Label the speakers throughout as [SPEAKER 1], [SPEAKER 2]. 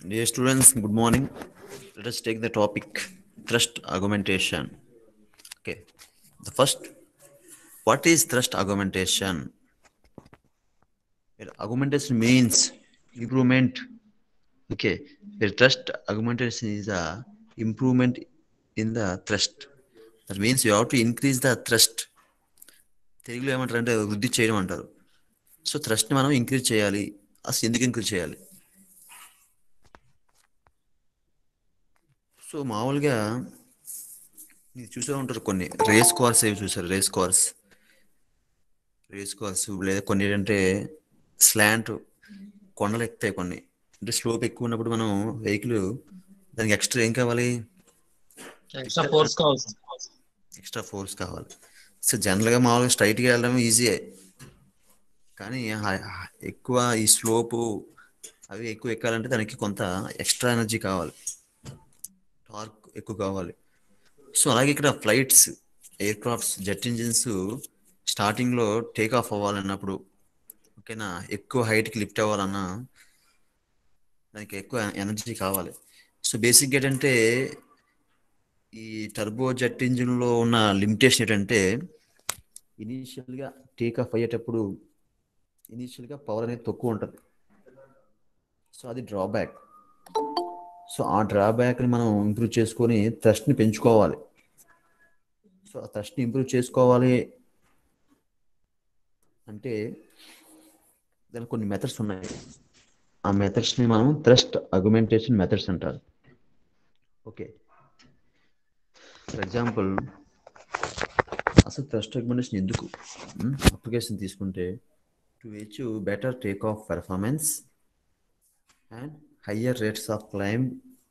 [SPEAKER 1] Dear students, good morning. Let us take the topic thrust augmentation. Okay. The first, what is thrust augmentation? Well, augmentation means improvement. Okay. The thrust augmentation is a improvement in the thrust. That means you have to increase the thrust. తెలుగులో ఏమంటారు అంటే వృద్ధి చేయడం అంటారు. So థ్రస్ట్ని మనం increase చేయాలి. అసలు ఎందుకు ఇంక్రీజ్ చేయాలి? సో మామూలుగా మీరు చూసే ఉంటారు కొన్ని రేస్ కార్స్ ఏవి చూసారు రేస్ కార్స్ లేదా కొన్ని ఏంటంటే స్లాంట్ కొండలు ఎక్కుతాయి కొన్ని అంటే స్లోప్ ఎక్కువ ఉన్నప్పుడు మనం వెహికల్ దానికి ఎక్స్ట్రా ఏం కావాలి ఎక్స్ట్రా ఫోర్స్ కావాలి సో జనరల్గా మామూలుగా స్ట్రైట్గా వెళ్ళడం ఈజీయే కానీ ఎక్కువ ఈ స్లోపు అవి ఎక్కువ ఎక్కాలంటే దానికి కొంత ఎక్స్ట్రా ఎనర్జీ కావాలి టార్క్ ఎక్కువ కావాలి సో అలాగే ఇక్కడ flights aircrafts jet engines స్టార్టింగ్లో టేక్ ఆఫ్ అవ్వాలన్నప్పుడు ఓకేనా ఎక్కువ హైట్కి లిఫ్ట్ అవ్వాలన్నా దానికి ఎక్కువ ఎనర్జీ కావాలి సో బేసిక్గా ఏంటంటే ఈ టర్బో జెట్ ఇంజిన్లో ఉన్న లిమిటేషన్ ఏంటంటే ఇనీషియల్గా టేక్ ఆఫ్ అయ్యేటప్పుడు ఇనీషియల్గా పవర్ అనేది తక్కువ ఉంటుంది సో అది డ్రాబ్యాక్ సో ఆ డ్రాబ్యాక్ని మనం ఇంప్రూవ్ చేసుకొని థ్రస్ట్ని పెంచుకోవాలి సో ఆ థ్రస్ట్ని ఇంప్రూవ్ చేసుకోవాలి అంటే దానికి కొన్ని మెథడ్స్ ఉన్నాయి ఆ మెథడ్స్ని మనం థ్రస్ట్ అగ్మెంటేషన్ మెథడ్స్ అంటారు ఓకే ఫర్ ఎగ్జాంపుల్ అసలు థ్రస్ట్ అగ్మెంటేషన్ ఎందుకు అప్లికేషన్ తీసుకుంటే to achieve better take off performance and higher rates of climb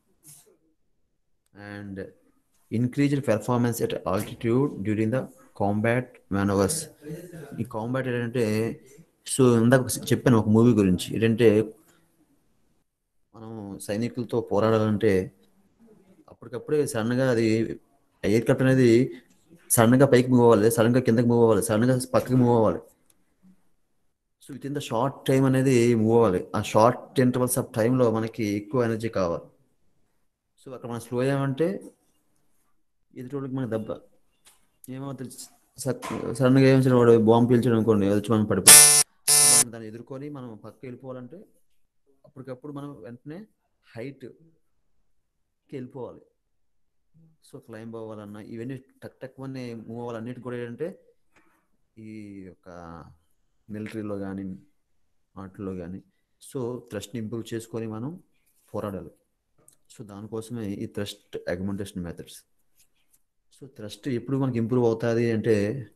[SPEAKER 1] and increased performance at altitude during the combat maneuvers. ఈ కాంబాట్ ఏంటంటే సో ఇందాక చెప్పాను ఒక movie గురించి ఏంటంటే మనం సైనికులతో పోరాడాలంటే అప్పటికప్పుడే సడన్గా అది ఎయిర్క్రాఫ్ట్ అనేది సడన్గా పైకి మూవ్ అవ్వాలి సడన్గా కిందకి మూవ్ అవ్వాలి సడన్గా పక్కకి మూవ్ అవ్వాలి so within the short time అనేది మూవ్ అవ్వాలి ఆ షార్ట్ ఇంటర్వల్స్ ఆఫ్ టైంలో మనకి ఎక్కువ ఎనర్జీ కావాలి సో అక్కడ మనం స్లో అయ్యామంటే ఎదుటోళ్ళకి మన దెబ్బ ఏమవుతుంది సడన్గా ఏం వాడు బాంబు పీల్చడం అనుకోండి వచ్చి మనం పడిపోయి దాన్ని ఎదుర్కొని మనం పక్క వెళ్ళిపోవాలంటే అప్పటికప్పుడు మనం వెంటనే హైట్కి వెళ్ళిపోవాలి సో క్లైంబ్ అవ్వాలన్నా ఇవన్నీ టక్ టక్ మని మూవ్ అవ్వాలన్నిటి కూడా ఏంటంటే ఈ యొక్క మిలిటరీలో కానీ వాటిలో కానీ సో థ్రస్ట్ని ఇంప్రూవ్ చేసుకొని మనం పోరాడాలి సో దానికోసమే ఈ thrust augmentation methods so thrust ఎప్పుడు మనకి ఇంప్రూవ్ అవుతుంది అంటే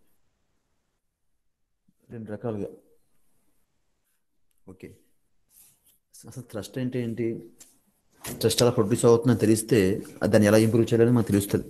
[SPEAKER 1] రెండు రకాలుగా ఓకే అసలు థ్రస్ట్ అంటే ఏంటి థ్రస్ట్ అలా ప్రొడ్యూస్ అవుతుందని తెలిస్తే దాన్ని ఎలా ఇంప్రూవ్ చేయాలని మనకు తెలుస్తుంది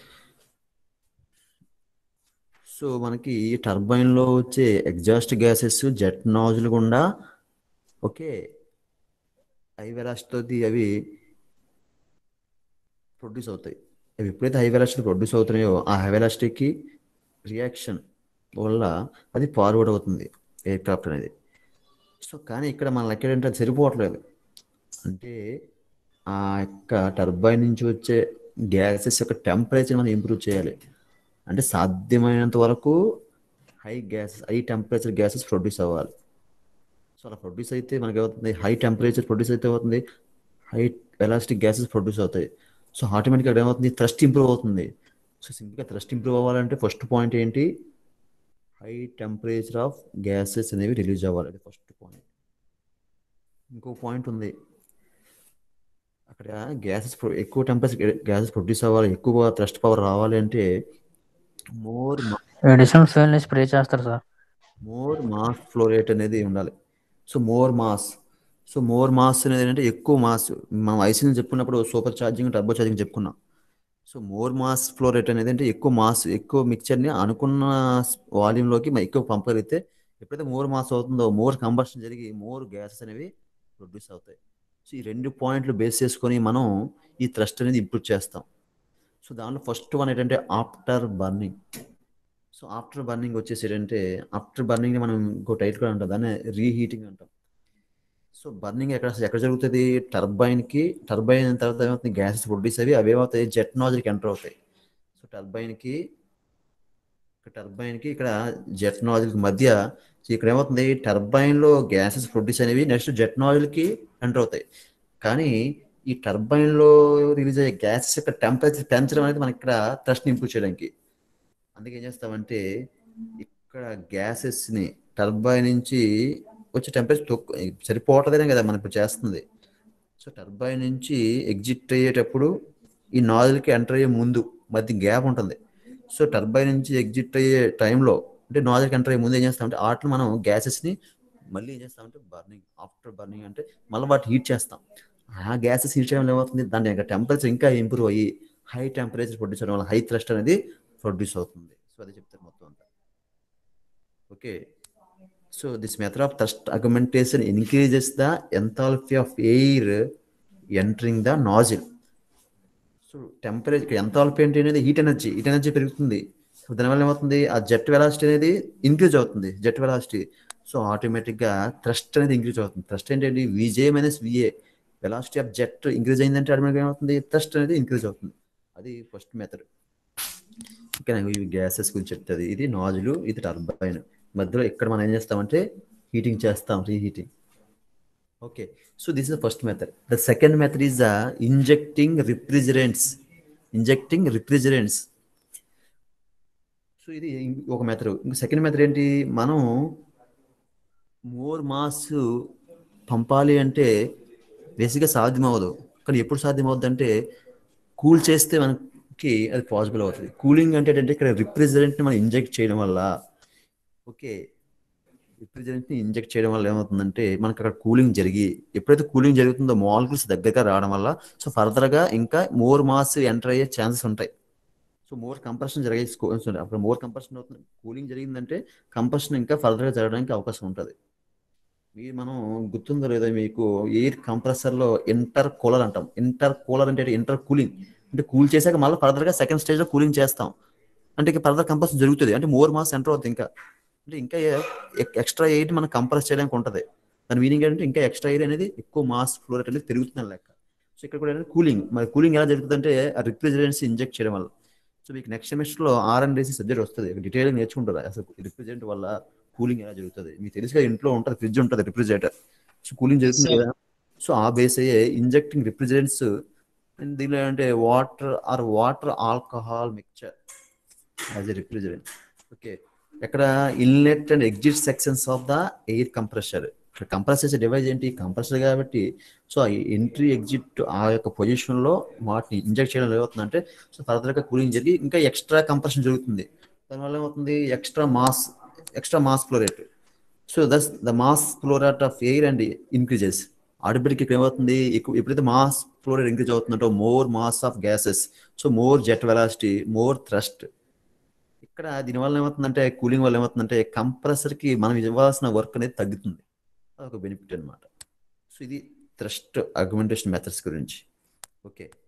[SPEAKER 1] సో మనకి టర్బైన్లో వచ్చే ఎగ్జాస్ట్ గ్యాసెస్ జెట్ నాజిల్ గుండా ఓకే హై వెలాసిటీతో అవి ప్రొడ్యూస్ అవుతాయి అవి ఎప్పుడైతే హై వెలాసిటీ ప్రొడ్యూస్ అవుతున్నాయో ఆ హై వెలాసిటీకి రియాక్షన్ వల్ల అది ఫార్వర్డ్ అవుతుంది ఎయిర్క్రాఫ్ట్ అనేది సో కానీ ఇక్కడ మన లెక్క ఏంటంటే అది సరిపోవట్లేదు అంటే ఆ యొక్క టర్బైన్ నుంచి వచ్చే గ్యాసెస్ యొక్క టెంపరేచర్ మనం ఇంప్రూవ్ చేయాలి అంటే సాధ్యమైనంత వరకు హై టెంపరేచర్ గ్యాసెస్ ప్రొడ్యూస్ అవ్వాలి సో అలా ప్రొడ్యూస్ అయితే మనకి ఏమవుతుంది హై టెంపరేచర్ ప్రొడ్యూస్ అయితే అవుతుంది హై ఎలాస్టిక్ గ్యాసెస్ ప్రొడ్యూస్ అవుతాయి సో ఆటోమేటిక్గా ఏమవుతుంది థ్రస్ట్ ఇంప్రూవ్ అవుతుంది సో సింపుల్గా థ్రస్ట్ ఇంప్రూవ్ అవ్వాలంటే ఫస్ట్ పాయింట్ ఏంటి హై టెంపరేచర్ ఆఫ్ గ్యాసెస్ అనేవి రిలీజ్ అవ్వాలి అది ఫస్ట్ పాయింట్ ఇంకో పాయింట్ ఉంది అక్కడ గ్యాసెస్ ఎక్కువ టెంపరేచర్ గ్యాసెస్ ప్రొడ్యూస్ అవ్వాలి ఎక్కువ థ్రస్ట్ పవర్ రావాలి అంటే మోర్
[SPEAKER 2] ఎడిషన్ ఫెయిల్ స్ప్రే చేస్తారు sir
[SPEAKER 1] more mass flow rate అనేది ఉండాలి సో మోర్ మాస్ అనేది ఏంటంటే ఎక్కువ మాస్ మనం ఐసీని చెప్పుకున్నప్పుడు సూపర్ ఛార్జింగ్ టర్బో ఛార్జింగ్ చెప్పుకున్నాం so more mass flow rate అనేది అంటే ఎక్కువ మిక్చర్ని అనుకున్న వాల్యూమ్లోకి ఎక్కువ పంపగలిగితే ఎప్పుడైతే మోర్ మాస్ అవుతుందో మోర్ కంబషన్ జరిగి మోర్ గ్యాసెస్ అనేవి ప్రొడ్యూస్ అవుతాయి సో ఈ రెండు పాయింట్లు బేస్ చేసుకొని మనం ఈ థ్రస్ట్ అనేది ఇంప్రూవ్ చేస్తాం సో దాంట్లో ఫస్ట్ వన్ ఏంటంటే afterburning so afterburning వచ్చేసి ఏంటంటే ఆఫ్టర్ బర్నింగ్ మనం ఇంకో టైట్ కూడా అంటాం దాన్ని రీహీటింగ్ అంటాం సో బర్నింగ్ ఎక్కడ జరుగుతుంది? టర్బైన్ తర్వాత ఏమవుతుంది, గ్యాసెస్ ప్రొడ్యూస్ అవి ఏమవుతాయి, జెట్ నాజిల్కి ఎంటర్ అవుతాయి. సో టర్బైన్కి ఇక్కడ జెట్ నాజిల్కి మధ్య, సో ఇక్కడ ఏమవుతుంది, టర్బైన్లో గ్యాసెస్ ప్రొడ్యూస్ అనేవి నెక్స్ట్ జెట్ నాజిల్కి ఎంటర్ అవుతాయి. కానీ ఈ టర్బైన్లో రిలీజ్ అయ్యే గ్యాసెస్ యొక్క టెంపరేచర్ పెంచడం అనేది మనకి ఇక్కడ థ్రస్ట్ ఇంప్రూవ్ చేయడానికి. అందుకే ఏం చేస్తామంటే ఇక్కడ గ్యాసెస్ని టర్బైన్ నుంచి వచ్చే టెంపరేచర్ సరిపోవట్లేదనే కదా మనం ఇప్పుడు చేస్తుంది. సో టర్బైన్ నుంచి ఎగ్జిట్ అయ్యేటప్పుడు ఈ నాజిల్కి ఎంటర్ అయ్యే ముందు మధ్య గ్యాప్ ఉంటుంది. సో టర్బైన్ నుంచి ఎగ్జిట్ అయ్యే టైంలో, అంటే నాజిల్కి ఎంటర్ అయ్యే ముందు ఏం చేస్తామంటే వాటిని మనం గ్యాసెస్ని మళ్ళీ ఏం చేస్తామంటే ఆఫ్టర్ బర్నింగ్ అంటే మళ్ళీ వాటి హీట్ చేస్తాం. ఆ గ్యాసెస్ హీట్ చేయడం ఏమవుతుంది, దాని యొక్క టెంపరేచర్ ఇంకా ఇంప్రూవ్ అయ్యి హై టెంపరేచర్ ప్రొడ్యూస్ అవ్వడం వల్ల హై థ్రస్ట్ అనేది ప్రొడ్యూస్ అవుతుంది. సో అదే చెప్తారు మొత్తం అంతా. Okay, so this method of thrust augmentation increases the enthalpy of air entering the nozzle. So temperature enthalpy అంటే అనేది హీట్ ఎనర్జీ పెరుగుతుంది. సో దానివల్ల ఏమవుతుంది, ఆ జెట్ వెలాసిటీ అనేది ఇంక్రీజ్ అవుతుంది, జెట్ వెలాసిటీ. సో ఆటోమేటిక్గా థ్రస్ట్ అనేది ఇంక్రీజ్ అవుతుంది. థ్రస్ట్ ఏంటంటే VJ minus VA, velocity of jet increase అయిందంటే ఆటోమేటిక్గా ఏమవుతుంది, థ్రస్ట్ అనేది ఇంక్రీజ్ అవుతుంది. అది ఫస్ట్ మెథడ్. ఓకే, ఇవి గ్యాసెస్ గురించి చెప్తుంది. ఇది నాజిల్, ఇది టర్బైన్. మధ్యలో ఇక్కడ మనం ఏం చేస్తామంటే హీటింగ్ చేస్తాం, reheating. Okay, so this is the first method. The second method is injecting refrigerants. So ఇది ఒక మెథడ్. ఇంకో సెకండ్ మెథడ్ ఏంటి, మనం మోర్ మాస్ పంపాలి అంటే బేసిక్గా సాధ్యం అవ్వదు. కానీ ఎప్పుడు సాధ్యం అవుతుంది అంటే కూల్ చేస్తే మనకి అది పాసిబుల్ అవుతుంది. కూలింగ్ అంటే ఏంటంటే ఇక్కడ రిఫ్రిజిరెంట్ని మనం ఇంజెక్ట్ చేయడం వల్ల, ఓకే, రిఫ్రిజిరెంట్ని ఇంజెక్ట్ చేయడం వల్ల ఏమవుతుందంటే మనకు అక్కడ కూలింగ్ జరిగి, ఎప్పుడైతే కూలింగ్ జరుగుతుందో మాలిక్యూల్స్ దగ్గరగా రావడం వల్ల సో ఫర్దర్గా ఇంకా మోర్ మాస్ ఎంటర్ అయ్యే ఛాన్సెస్ ఉంటాయి. సో మోర్ కంప్రెషన్ జరిగే అప్పుడు మోర్ కంప్రెషన్ అవుతుంది. కూలింగ్ జరిగిందంటే కంప్రెషన్ ఇంకా ఫర్దర్గా జరగడానికి అవకాశం ఉంటుంది. మనం గుర్తుందో లేదో మీకు, ఎయిర్ కంప్రెసర్లో ఇంటర్ కూలర్ అంటాం. ఇంటర్ కూలర్ అంటే ఇంటర్ కూలింగ్ అంటే కూల్ చేశాక మళ్ళీ ఫర్దర్గా సెకండ్ స్టేజ్లో కూలింగ్ చేస్తాం. అంటే ఇంకా ఫర్దర్ కంప్రెషన్ జరుగుతుంది, అంటే మోర్ మాస్ ఎంటర్ అవుతుంది. ఇంకా ఎక్స్ట్రా ఎయిర్ మనం కంప్రెస్ చేయడానికి ఉంటుంది. దాని మీనింగ్ ఏంటంటే ఇంకా ఎక్స్ట్రా ఎయిర్ అనేది ఎక్కువ మాస్ ఫ్లో రేట్ అనేది పెరుగుతుందని లెక్క. సో ఇక్కడ కూడా ఏంటంటే కూలింగ్, మరి కూలింగ్ ఎలా జరుగుతుంది అంటే ఆ రిఫ్రిజిరెంట్స్ ఇంజెక్ట్ చేయడం వల్ల. సో మీకు నెక్స్ట్ సెమిస్టర్లో R&D సబ్జెక్ట్ వస్తుంది, డీటెయిల్గా నేర్చుకుంటారు అసలు రిఫ్రిజిరెంట్ వల్ల కూలింగ్ ఎలా జరుగుతుంది. మీకు తెలుసుగా, ఇంట్లో ఉంటుంది, ఫ్రిడ్జ్ ఉంటుంది, రిఫ్రిజిరేటర్. సో కూలింగ్ జరుగుతుంది కదా. సో ఆ బేస్ అయ్యే ఇంజెక్టింగ్ రిఫ్రిజిరెంట్స్, దీనిలో అంటే water alcohol mixture as a refrigerant. Okay, ఎక్కడ inlet and exit sections of the air compressor. ఇక్కడ కంప్రెస్ చేసే డివైస్ ఏంటి, కంప్రెసర్ కాబట్టి. సో ఆ ఎంట్రీ ఎగ్జిట్ ఆ యొక్క పొజిషన్లో వాటిని ఇంజెక్ట్ చేయడం ఏమవుతుందంటే సో ఫర్దర్గా కూలింగ్ జరిగి ఇంకా ఎక్స్ట్రా కంప్రెషన్ జరుగుతుంది. దానివల్ల ఏమవుతుంది, extra mass flow rate. So thus the mass flow rate of air and increases. Automatic ఇక్కడ ఏమవుతుంది, ఎప్పుడైతే మాస్ ఫ్లో రేట్ ఇంక్రీజ్ అవుతుందంటో more mass of gases, so more jet velocity, more thrust. ఇక్కడ దీనివల్ల ఏమవుతుందంటే కూలింగ్ వల్ల ఏమవుతుందంటే కంప్రెసర్కి మనం ఇవ్వాల్సిన వర్క్ అనేది తగ్గుతుంది. అదొక బెనిఫిట్ అనమాట. సో ఇది థ్రస్ట్ అగ్మెంటేషన్ మెథడ్స్ గురించి. ఓకే.